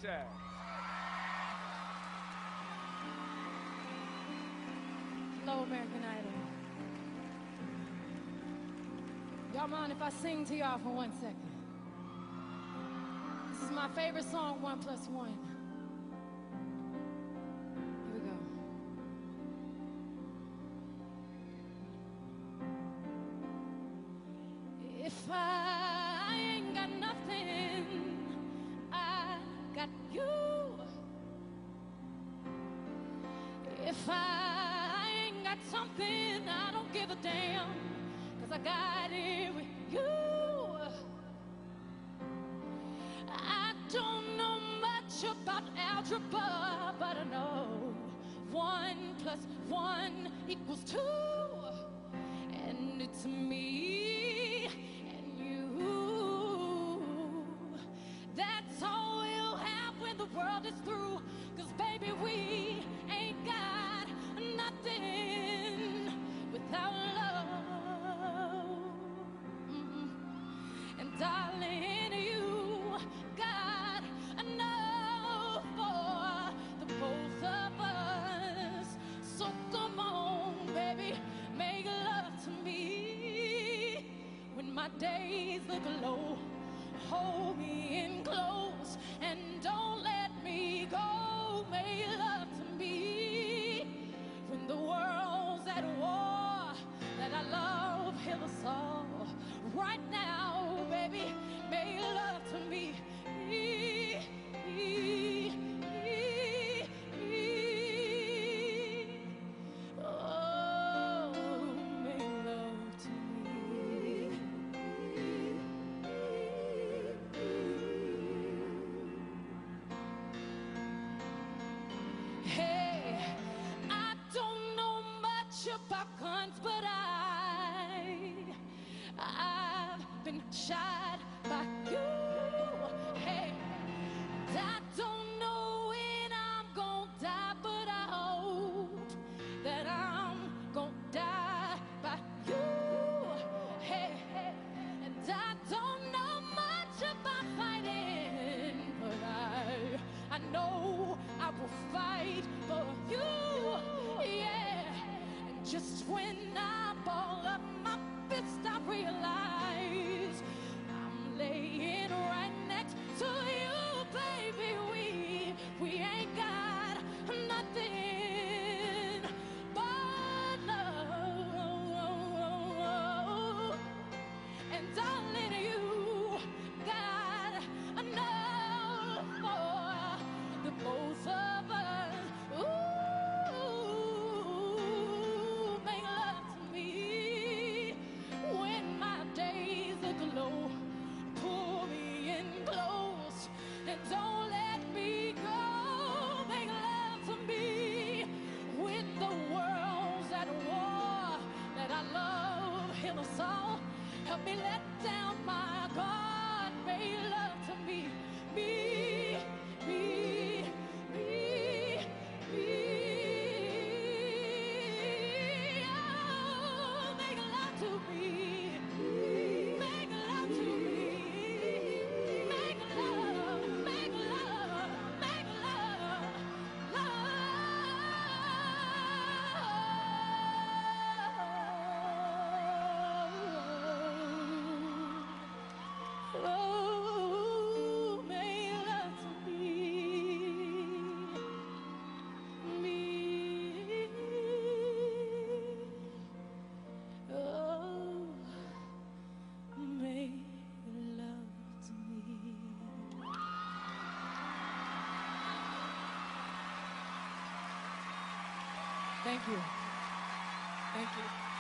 say? Hello, American Idol. Y'all mind if I sing to y'all for 1 second? This is my favorite song, 1+1. Here we go. If I ain't got nothing, I got you. If I ain't got something, I don't give a damn, 'cause I got it with you. I don't know much about algebra, but I know 1+1 equals 2. And it's me and you. That's all we'll have when the world is through, 'cause baby, we ain't got nothing without love. And darling, you got enough for the both of us. So come on, baby, make love to me when my days look low. Hold me in close and don't let me go. Make love to me when the world's at war. That I love, heal us all. Right now, baby, make love to me. Oh, make love to me. Hey, I don't know much about guns, but I've been shot by you. Hey, I don't know when I'm gonna die, but I hope that I'm gonna die by you. Hey, and I don't know much about fighting, but I know I will fight for you. Yeah, and just when I ball up my fist, I realize I'm laying right next to you, baby. We ain't got nothing but love. And darling, you got enough for the both of us. Ooh, make love to me when my days look low. Pull me in close and don't let me go. Make love to me with the world's at war. That I love, heal us all. Help me let down my guard. Make love to me, me, me, me, me. Oh, make love to me. Make love to me. Make love, make love, make love, love. Oh, make love to me, me. Oh, make love to me. Thank you. Thank you.